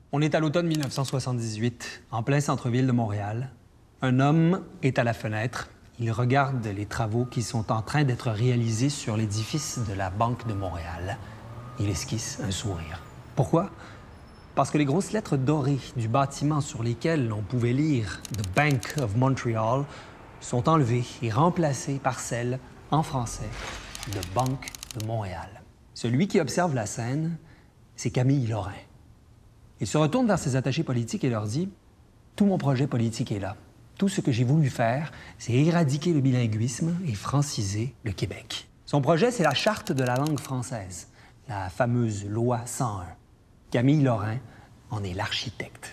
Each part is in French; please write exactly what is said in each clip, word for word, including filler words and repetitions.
On est à l'automne mille neuf cent soixante-dix-huit, en plein centre-ville de Montréal. Un homme est à la fenêtre. Il regarde les travaux qui sont en train d'être réalisés sur l'édifice de la Banque de Montréal. Il esquisse un sourire. Pourquoi? Parce que les grosses lettres dorées du bâtiment sur lesquelles on pouvait lire « The Bank of Montreal » sont enlevées et remplacées par celles, en français, de « Banque de Montréal ». Celui qui observe la scène, c'est Camille Lorrain. Il se retourne vers ses attachés politiques et leur dit « Tout mon projet politique est là. Tout ce que j'ai voulu faire, c'est éradiquer le bilinguisme et franciser le Québec. » Son projet, c'est la Charte de la langue française, la fameuse Loi cent un. Camille Lorrain en est l'architecte.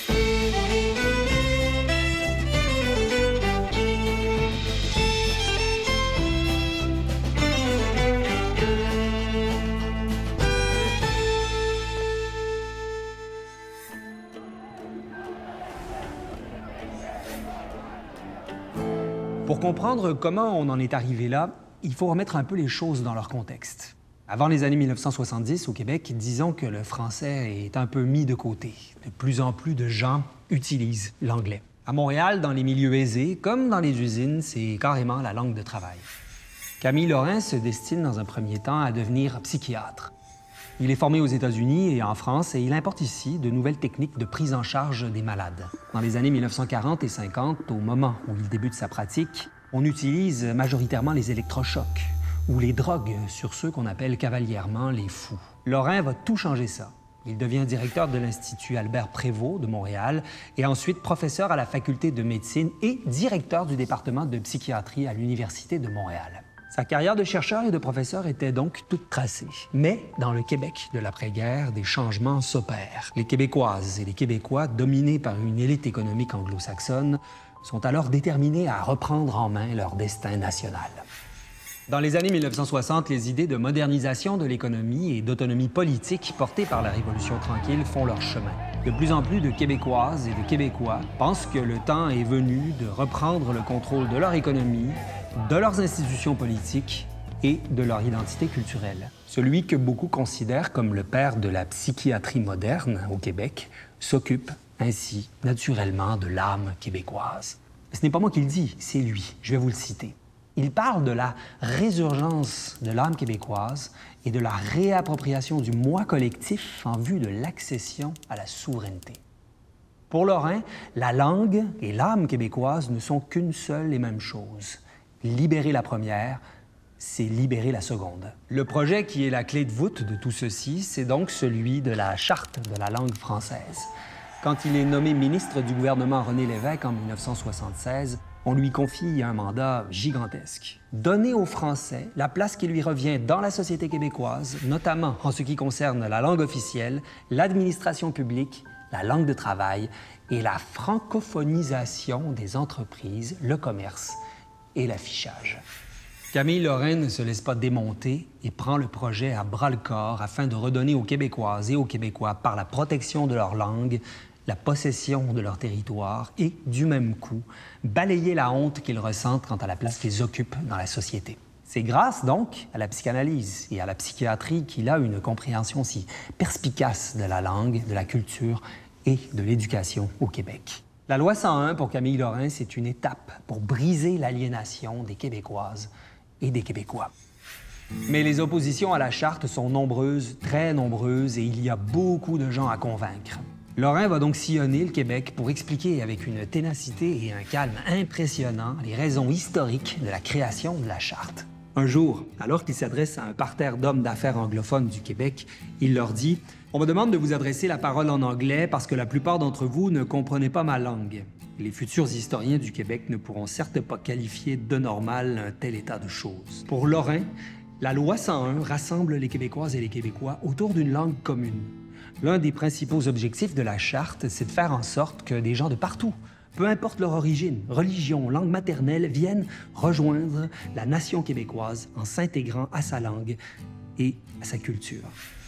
Pour comprendre comment on en est arrivé là, il faut remettre un peu les choses dans leur contexte. Avant les années mille neuf cent soixante-dix, au Québec, disons que le français est un peu mis de côté. De plus en plus de gens utilisent l'anglais. À Montréal, dans les milieux aisés, comme dans les usines, c'est carrément la langue de travail. Camille Lorrain se destine dans un premier temps à devenir psychiatre. Il est formé aux États-Unis et en France et il importe ici de nouvelles techniques de prise en charge des malades. Dans les années mille neuf cent quarante et cinquante, au moment où il débute sa pratique, on utilise majoritairement les électrochocs ou les drogues sur ceux qu'on appelle cavalièrement les fous. Lorrain va tout changer ça. Il devient directeur de l'Institut Albert Prévost de Montréal et ensuite professeur à la faculté de médecine et directeur du département de psychiatrie à l'Université de Montréal. Sa carrière de chercheur et de professeur était donc toute tracée. Mais dans le Québec de l'après-guerre, des changements s'opèrent. Les Québécoises et les Québécois, dominés par une élite économique anglo-saxonne, sont alors déterminés à reprendre en main leur destin national. Dans les années mille neuf cent soixante, les idées de modernisation de l'économie et d'autonomie politique portées par la Révolution tranquille font leur chemin. De plus en plus de Québécoises et de Québécois pensent que le temps est venu de reprendre le contrôle de leur économie, de leurs institutions politiques et de leur identité culturelle. Celui que beaucoup considèrent comme le père de la psychiatrie moderne au Québec s'occupe ainsi naturellement de l'âme québécoise. Ce n'est pas moi qui le dis, c'est lui. Je vais vous le citer. Il parle de la résurgence de l'âme québécoise et de la réappropriation du moi collectif en vue de l'accession à la souveraineté. Pour Lorrain, la langue et l'âme québécoise ne sont qu'une seule et même chose. Libérer la première, c'est libérer la seconde. Le projet qui est la clé de voûte de tout ceci, c'est donc celui de la Charte de la langue française. Quand il est nommé ministre du gouvernement René Lévesque en mille neuf cent soixante-seize, on lui confie un mandat gigantesque. Donner aux Français la place qui lui revient dans la société québécoise, notamment en ce qui concerne la langue officielle, l'administration publique, la langue de travail et la francophonisation des entreprises, le commerce et l'affichage. Camille Lorrain ne se laisse pas démonter et prend le projet à bras-le-corps afin de redonner aux Québécoises et aux Québécois, par la protection de leur langue, la possession de leur territoire et, du même coup, balayer la honte qu'ils ressentent quant à la place qu'ils occupent dans la société. C'est grâce, donc, à la psychanalyse et à la psychiatrie qu'il a une compréhension si perspicace de la langue, de la culture et de l'éducation au Québec. La loi cent un, pour Camille Lorrain, c'est une étape pour briser l'aliénation des Québécoises et des Québécois. Mais les oppositions à la Charte sont nombreuses, très nombreuses, et il y a beaucoup de gens à convaincre. Lorrain va donc sillonner le Québec pour expliquer avec une ténacité et un calme impressionnants les raisons historiques de la création de la Charte. Un jour, alors qu'il s'adresse à un parterre d'hommes d'affaires anglophones du Québec, il leur dit « On me demande de vous adresser la parole en anglais parce que la plupart d'entre vous ne comprenez pas ma langue. Les futurs historiens du Québec ne pourront certes pas qualifier de normal un tel état de choses. » Pour Lorrain, la loi cent un rassemble les Québécoises et les Québécois autour d'une langue commune. L'un des principaux objectifs de la Charte, c'est de faire en sorte que des gens de partout, peu importe leur origine, religion, langue maternelle, viennent rejoindre la nation québécoise en s'intégrant à sa langue et à sa culture.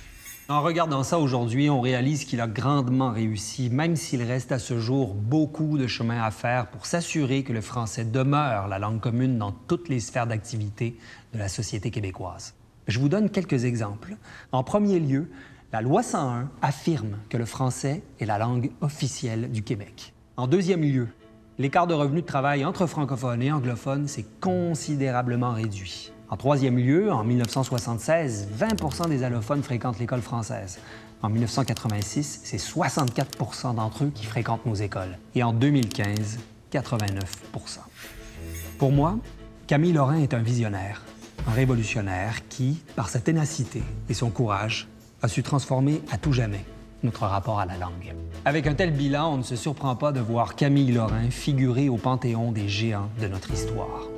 En regardant ça aujourd'hui, on réalise qu'il a grandement réussi, même s'il reste à ce jour beaucoup de chemin à faire pour s'assurer que le français demeure la langue commune dans toutes les sphères d'activité de la société québécoise. Je vous donne quelques exemples. En premier lieu, La loi cent un affirme que le français est la langue officielle du Québec. En deuxième lieu, l'écart de revenus de travail entre francophones et anglophones s'est considérablement réduit. En troisième lieu, en mille neuf cent soixante-seize, vingt pour cent des allophones fréquentent l'école française. En mille neuf cent quatre-vingt-six, c'est soixante-quatre pour cent d'entre eux qui fréquentent nos écoles. Et en deux mille quinze, quatre-vingt-neuf pour cent. Pour moi, Camille Lorrain est un visionnaire, un révolutionnaire qui, par sa ténacité et son courage, a su transformer à tout jamais notre rapport à la langue. Avec un tel bilan, on ne se surprend pas de voir Camille Lorrain figurer au panthéon des géants de notre histoire.